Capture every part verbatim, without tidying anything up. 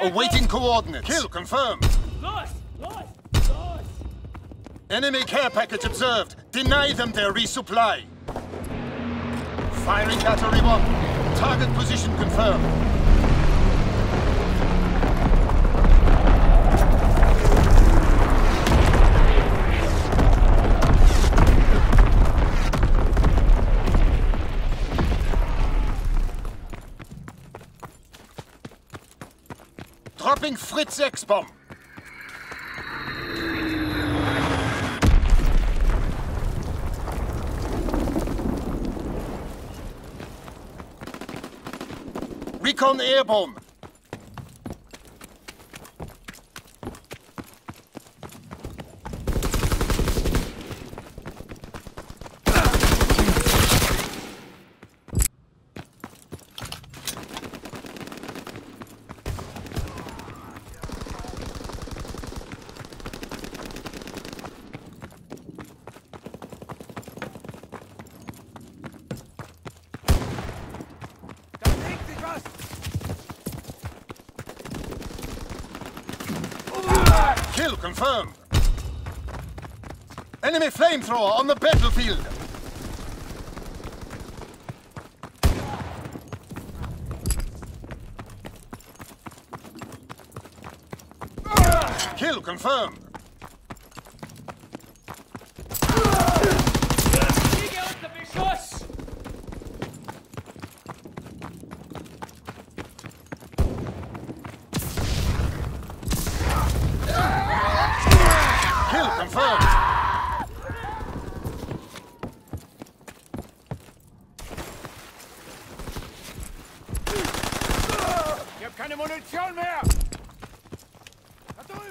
Awaiting coordinates. Kill confirmed. Lost! Lost! Lost! Enemy care package observed. Deny them their resupply. Firing battery one. Target position confirmed. Dropping Fritz X-bomb. Recon airborne. Kill confirmed. Enemy flamethrower on the battlefield. Kill confirmed. Kriege unter Beschuss! Kill confirmed. Ich hab keine Munition mehr! Da drüben!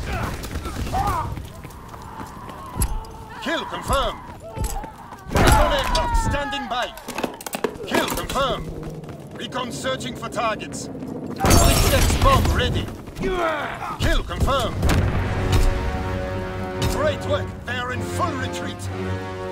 Kill confirmed. Recon aircraft standing by. Kill confirmed. Recon searching for targets. Fritz X-bomb ready. Kill confirmed. Great work. They are in full retreat.